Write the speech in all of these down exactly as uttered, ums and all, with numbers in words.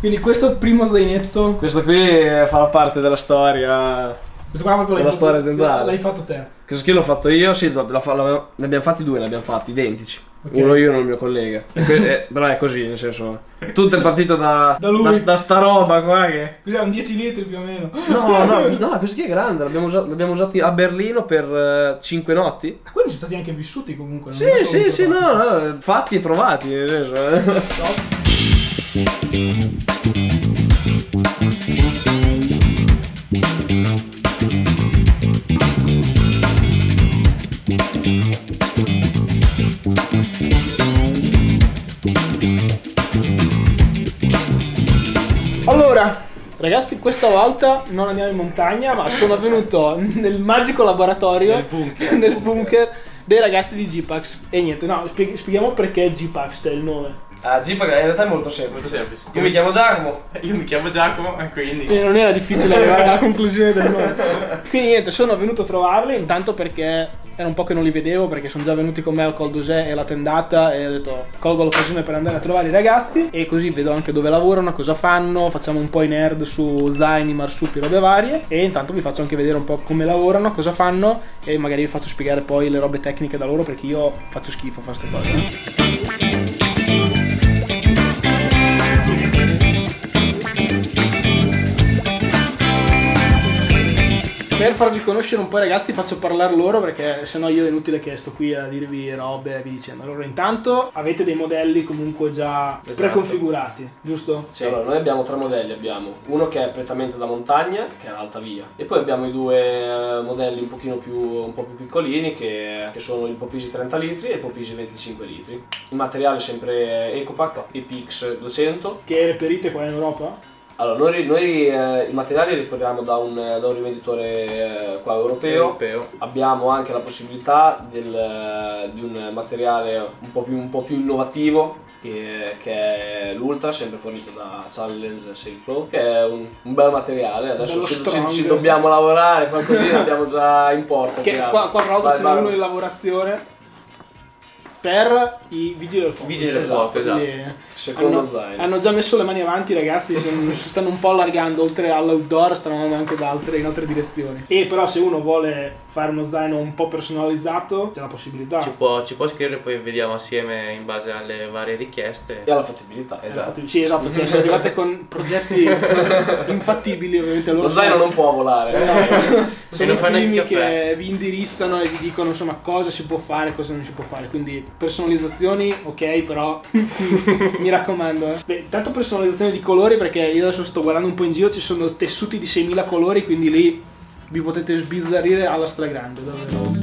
Quindi questo è il primo zainetto. Questo qui farà parte della storia. Questo qua proprio della storia aziendale. L'hai fatto te? Questo qui l'ho fatto io, sì, ne abbiamo fatti due, ne abbiamo fatti identici. Okay. Uno io e uno il mio collega. eh, però è così, nel senso. Tutto è partito da, da, lui. da, da sta roba qua che. Cos'è, un dieci litri più o meno? No, no, no, questo qui è grande, l'abbiamo usato, usati a Berlino per uh, cinque notti. Ah, quindi sono stati anche vissuti comunque. Sì, sì, sì, no, no, fatti e provati, nel senso. Eh. Allora, ragazzi, questa volta non andiamo in montagna, ma sono venuto nel magico laboratorio, nel bunker, nel bunker dei ragazzi di G-Pax. E niente, no, spieghi, spieghiamo perché G-Pax, cioè il nome. Ah, G-Pax in realtà è molto semplice. Molto semplice. Io mi chiamo Giacomo. Io mi chiamo Giacomo, quindi. E non era difficile arrivare alla conclusione del nome. Quindi niente, sono venuto a trovarli, intanto perché era un po' che non li vedevo, perché sono già venuti con me al Col d'Osè e alla tendata, e ho detto colgo l'occasione per andare a trovare i ragazzi e così vedo anche dove lavorano, cosa fanno, facciamo un po' i nerd su zaini, marsupi, robe varie, e intanto vi faccio anche vedere un po' come lavorano, cosa fanno, e magari vi faccio spiegare poi le robe tecniche da loro, perché io faccio schifo a fare queste cose. Per farvi conoscere un po' i ragazzi faccio parlare loro, perché sennò io è inutile che sto qui a dirvi robe e vi dicendo. Allora intanto avete dei modelli comunque già esatto. preconfigurati, giusto? Sì, allora noi abbiamo tre modelli, abbiamo uno che è prettamente da montagna, che è l'alta via, e poi abbiamo i due modelli un pochino più, un po' più piccolini che, che sono il Popisi trenta litri e il Popisi venticinque litri. Il materiale è sempre Ecopack E P X duecento. Che reperite qua in Europa? Allora, noi, noi eh, i materiali li riprendiamo da un, da un rivenditore eh, qua europeo. europeo. Abbiamo anche la possibilità del, eh, di un materiale un po' più, un po' più innovativo, che, che è l'Ultra, sempre fornito da Challenge Sailcloth, che è un, un bel materiale. Adesso ci, ci, ci dobbiamo lavorare, qualcosina abbiamo già in porta. Che qua, qua tra l'altro ce n'è uno in lavorazione per i vigili del fuoco. Vigili del fuoco, esatto. Secondo hanno, zaino. hanno già messo le mani avanti, ragazzi, si stanno un po' allargando, oltre all'outdoor stanno andando anche da altre, in altre direzioni. E però se uno vuole fare uno zaino un po' personalizzato c'è la possibilità. Ci può, ci può scrivere, poi vediamo assieme in base alle varie richieste. E alla fattibilità. Esatto. Sì, esatto, cioè se arrivate con progetti infattibili, ovviamente loro lo zaino non può volare. Eh, sono i primi che caffè. vi indirizzano e vi dicono insomma cosa si può fare e cosa non si può fare. Quindi personalizzazioni, ok, però mi raccomando. Eh. Beh, tanto personalizzazione di colori, perché io adesso sto guardando un po' in giro, ci sono tessuti di seimila colori, quindi lì vi potete sbizzarrire alla stragrande, davvero.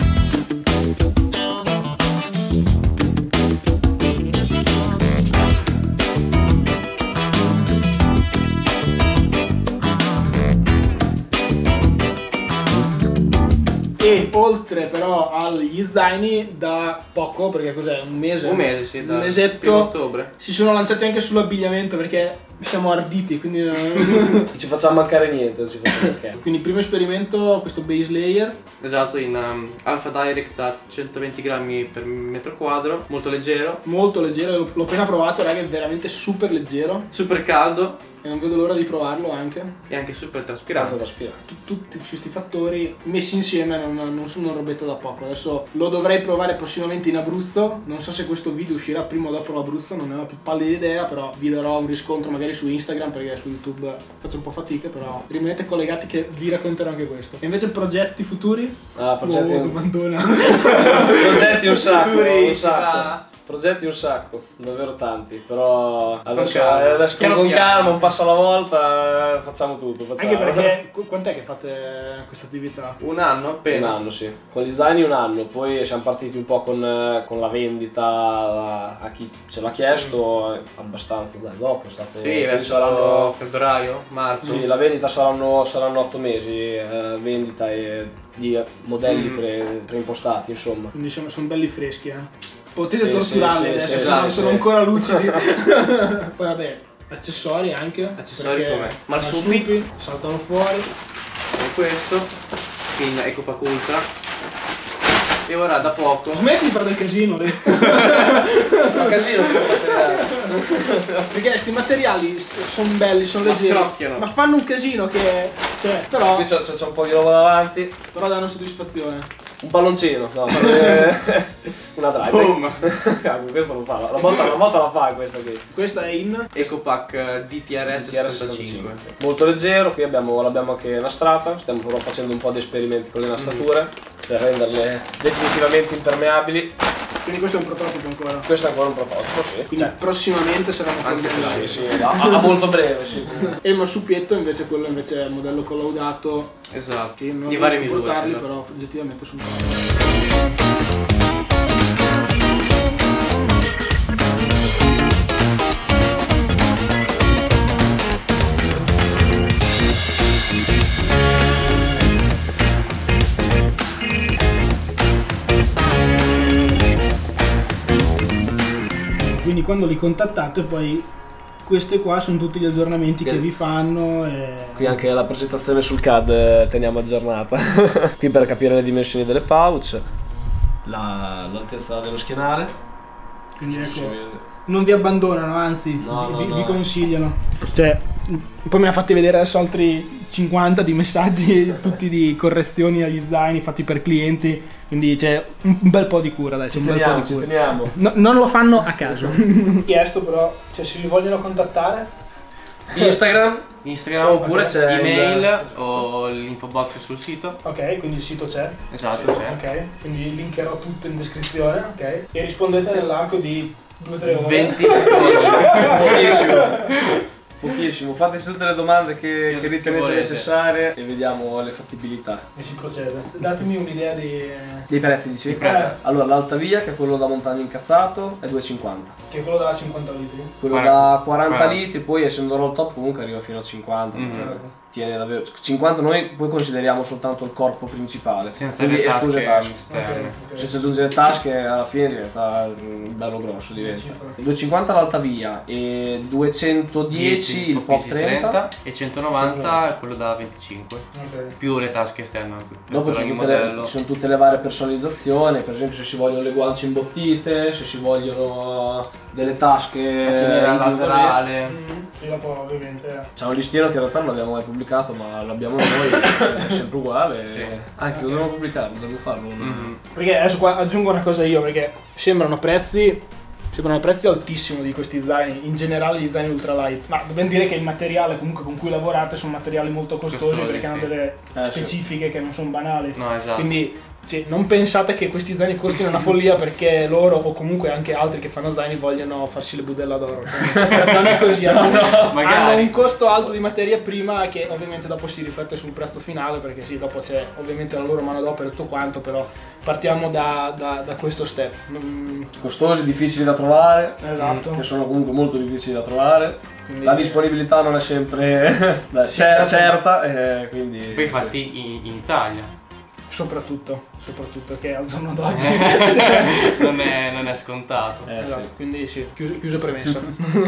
E oltre però agli zaini, da poco, perché cos'è, un mese? Un mese, sì, da un mesetto, primo ottobre. Si sono lanciati anche sull'abbigliamento, perché siamo arditi, quindi non ci facciamo mancare niente, non ci facciamo mancare. Quindi primo esperimento, questo base layer. Esatto, in um, Alpha Direct da centoventi grammi per metro quadro, molto leggero. Molto leggero, l'ho appena provato, raga, è veramente super leggero. Super caldo. E non vedo l'ora di provarlo anche. E anche super traspirante. traspirante. Tutti questi fattori messi insieme non, non sono robetta da poco. Adesso lo dovrei provare prossimamente in Abruzzo. Non so se questo video uscirà prima o dopo l'Abruzzo, non ne ho la più pallida idea, però vi darò un riscontro magari su Instagram, perché su YouTube faccio un po' fatica, però rimanete collegati che vi racconterò anche questo. E invece progetti futuri? Ah, progetti oh, domandona. progetti un sacco, futuri, un sacco. va. Progetti un sacco, davvero tanti, però adesso, calma. adesso con, con calma, un passo alla volta, facciamo tutto. Facciamo. Anche perché, quant'è che fate questa attività? Un anno appena. Un anno, sì. Con gli zaini un anno, poi siamo partiti un po' con, con la vendita a, a chi ce l'ha chiesto, mm. abbastanza dai, dopo è stato... Sì, verso saranno, febbraio, marzo. Sì, la vendita saranno, saranno otto mesi, eh, vendita e di modelli mm. pre, preimpostati, insomma. Quindi sono, sono belli freschi, eh. Potete sì, torturarli sì, adesso, sì, sì, esatto, sono sì. ancora lucidi. Poi vabbè, accessori anche. Accessori come? Marsupi saltano fuori. E questo in Ecopack Ultra. E ora da poco. Smetti di fare del casino, dai. Fa casino questo materiale. Perché questi materiali sono belli, sono Ma leggeri, scrocchiano. ma fanno un casino che, cioè, però, Qui c'è, c'è un po' di roba davanti. però danno soddisfazione. Un palloncino, no, eh, una drive. Boom. Cavolo, questo lo fa, la volta, la volta la fa questa qui. Questa è in EcoPack D T R S sessantacinque. Molto leggero, qui abbiamo, l'abbiamo anche nastrata, stiamo però facendo un po' di esperimenti con le nastrature mm. per renderle definitivamente impermeabili. Quindi questo è un prototipo ancora. Questo è ancora un prototipo, sì. Quindi Cioè, prossimamente saranno anche cambiati. sì, sì, a, a molto breve, sì. E il marsupietto invece quello invece è il modello collaudato. Esatto. Che non Di varie riesco a misure. portarli, Sì, però oggettivamente sono buoni. Quindi quando li contattate poi questi qua sono tutti gli aggiornamenti che, che vi fanno e... Qui anche la presentazione sul C A D eh, teniamo aggiornata. Qui per capire le dimensioni delle pouch, la, l'altezza dello schienale. Quindi Sì, ecco, si vede. non vi abbandonano, anzi No, vi, no, vi- no. vi consigliano. Cioè, poi me ne ha fatti vedere adesso altri cinquanta di messaggi, tutti di correzioni agli zaini fatti per clienti. Quindi c'è un un bel po' di cura, dai, c'è Ci un bel po' teniamo, di ci cura. teniamo. No, non lo fanno a caso. Chiesto però, cioè se vi vogliono contattare, Instagram, Instagram Oppure oppure c'è email o l'info box sul sito. ok, quindi il sito c'è. Esatto, c'è. Ok, quindi linkerò tutto in descrizione, ok? E rispondete nell'arco di due tre ore. venti pochissimo. Pochissimo, fateci tutte le domande che, Che che ritenete volete. necessarie e vediamo le fattibilità. E si procede. Datemi un'idea di... Dei prezzi dici? Eh, Allora, l'alta via, che è quello da montagno incazzato, è due e cinquanta. che è quello da cinquanta litri. Quello quaranta. da quaranta quaranta. litri, poi essendo roll top comunque arriva fino a cinquanta. Mm. cioè, Certo. tiene davvero. cinquanta noi poi consideriamo soltanto il corpo principale. Senza quindi le escluse tasche tasche. esterne. Ok, ok. Se ci aggiunge le tasche alla fine diventa mm, bello grosso, diventa. Cifra. due e cinquanta l'alta via e duecentodieci il pop trenta. e centonovanta quello da venticinque. Ok. Più le tasche esterne. Dopo per ci ogni sono, tutte le, modello. ci sono tutte le varie personalizzazioni, per esempio se si vogliono le guance imbottite, se si vogliono delle tasche Faccione in più così. laterale. Mm, sì, dopo ovviamente... C'è un listino che in realtà non l'abbiamo mai pubblicato, ma l'abbiamo noi, è sempre uguale. Sì. Anche lo dobbiamo pubblicare, dobbiamo farlo. un- Mhm. Perché adesso qua aggiungo una cosa io, perché sembrano prezzi... Sembrano prezzi altissimi di questi zaini, in generale gli zaini ultralight. Ma dobbiamo dire che il materiale comunque con cui lavorate sono materiali molto costosi, Costosi, perché hanno sì. delle Eh, sì. specifiche che non sono banali. No, esatto. Quindi sì, non pensate che questi zaini costino una follia perché loro o comunque anche altri che fanno zaini vogliono farsi le budella d'oro. Cioè, non è così, hanno, magari. hanno un costo alto di materia prima che ovviamente dopo si riflette sul prezzo finale, perché sì, dopo c'è ovviamente la loro manodopera e tutto quanto, però partiamo da, da, da questo step. Non- Costosi, difficili da trovare, Esatto. che sono comunque molto difficili da trovare. Quindi- La disponibilità non è sempre beh, cer- certa, eh, quindi... Poi sì. fatti in, in Italia. Soprattutto, soprattutto che al giorno d'oggi. non, è, non è scontato. Eh, Esatto, sì. quindi sì, chiuso, chiuso premessa.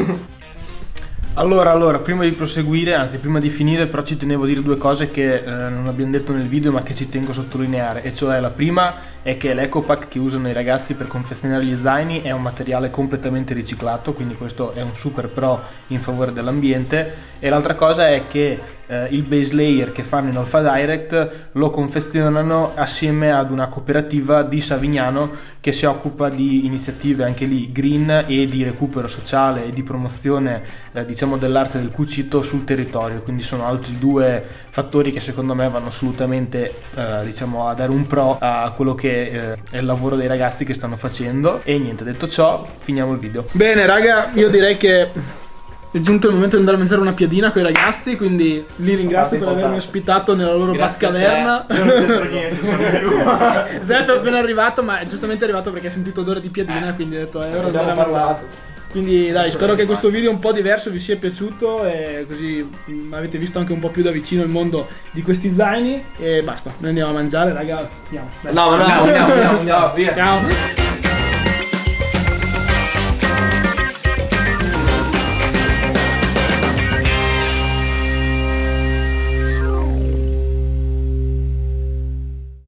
Allora, allora, prima di proseguire, anzi prima di finire, però ci tenevo a dire due cose che eh, non abbiamo detto nel video ma che ci tengo a sottolineare, e cioè la prima è che l'EcoPack che usano i ragazzi per confezionare gli zaini è un materiale completamente riciclato, quindi questo è un super pro in favore dell'ambiente, e l'altra cosa è che eh, il base layer che fanno in Alpha Direct lo confezionano assieme ad una cooperativa di Savignano che si occupa di iniziative anche lì green e di recupero sociale e di promozione eh, diciamo dell'arte del cucito sul territorio, quindi sono altri due fattori che secondo me vanno assolutamente eh, diciamo a dare un pro a quello che eh, è il lavoro dei ragazzi che stanno facendo. E niente, detto ciò, finiamo il video. Bene raga, io direi che è giunto il momento di andare a mangiare una piadina con i ragazzi, quindi li ringrazio per avermi ospitato nella loro Grazie a te. Batcaverna. Io non c'entro niente, sono io. Zef è appena arrivato, ma è giustamente arrivato perché ha sentito odore di piadina, quindi ha detto è ora di Abbiamo andare a mangiare. parlato. Quindi dai, spero che questo video un po' diverso vi sia piaciuto e così mh, avete visto anche un po' più da vicino il mondo di questi zaini. E basta, noi andiamo a mangiare raga, andiamo. Dai. No, no, no, andiamo, andiamo, andiamo, via. Ciao.